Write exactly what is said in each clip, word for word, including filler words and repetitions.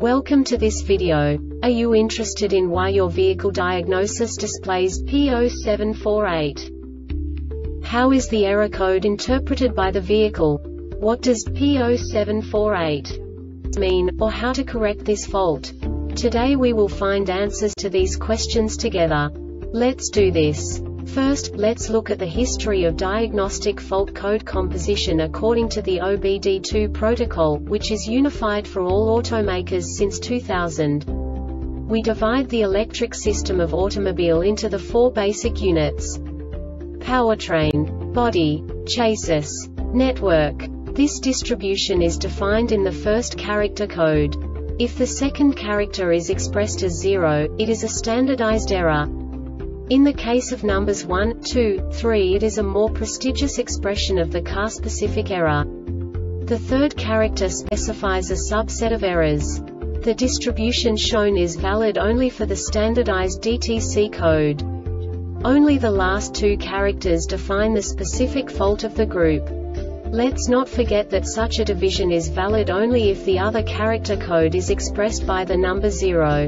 Welcome to this video. Are you interested in why your vehicle diagnosis displays P zero seven four eight? How is the error code interpreted by the vehicle? What does P zero seven four eight mean, or how to correct this fault? Today we will find answers to these questions together. Let's do this. First, let's look at the history of diagnostic fault code composition according to the O B D two protocol, which is unified for all automakers since two thousand. We divide the electric system of automobile into the four basic units: powertrain, body, chassis, network. This distribution is defined in the first character code. If the second character is expressed as zero, it is a standardized error. In the case of numbers one, two, three, it is a more prestigious expression of the car-specific error. The third character specifies a subset of errors. The distribution shown is valid only for the standardized D T C code. Only the last two characters define the specific fault of the group. Let's not forget that such a division is valid only if the other character code is expressed by the number zero.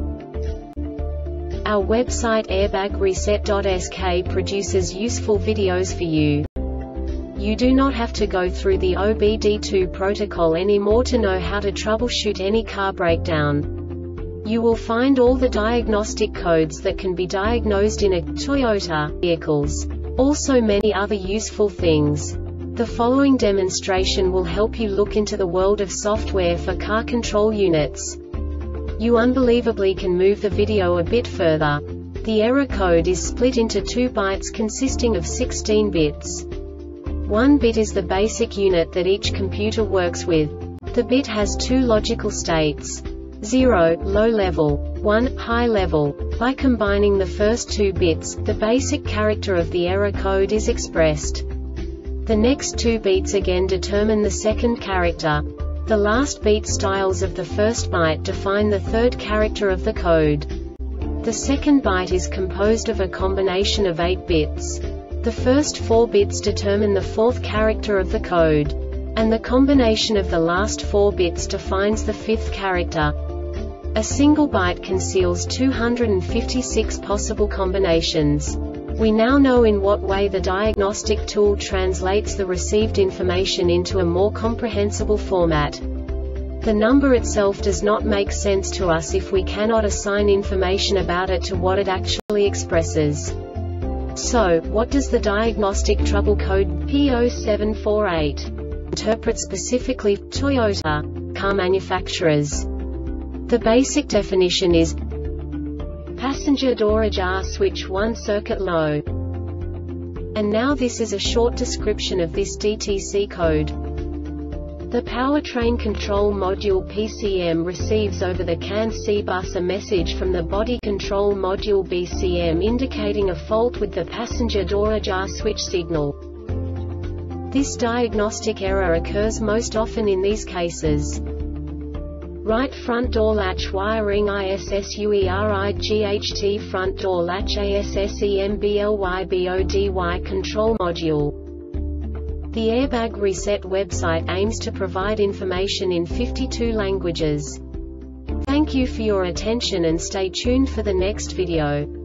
Our website airbag reset dot S K produces useful videos for you. You do not have to go through the O B D two protocol anymore to know how to troubleshoot any car breakdown. You will find all the diagnostic codes that can be diagnosed in a Toyota vehicles. Also many other useful things. The following demonstration will help you look into the world of software for car control units. You unbelievably can move the video a bit further. The error code is split into two bytes consisting of sixteen bits. One bit is the basic unit that each computer works with. The bit has two logical states: zero, low level, one, high level. By combining the first two bits, the basic character of the error code is expressed. The next two beats again determine the second character. The last beat styles of the first byte define the third character of the code. The second byte is composed of a combination of eight bits. The first four bits determine the fourth character of the code. And the combination of the last four bits defines the fifth character. A single byte conceals two hundred fifty-six possible combinations. We now know in what way the diagnostic tool translates the received information into a more comprehensible format. The number itself does not make sense to us if we cannot assign information about it to what it actually expresses. So, what does the diagnostic trouble code P zero seven four eight interpret specifically for Toyota car manufacturers? The basic definition is passenger door ajar, switch one, circuit low. And now this is a short description of this D T C code. The Powertrain Control Module P C M receives over the C A N C bus a message from the Body Control Module B C M indicating a fault with the passenger door ajar switch signal. This diagnostic error occurs most often in these cases: right front door latch wiring I S S U E R I G H T, front door latch A S S E M B L Y B O D Y control module. The Airbag Reset website aims to provide information in fifty-two languages. Thank you for your attention and stay tuned for the next video.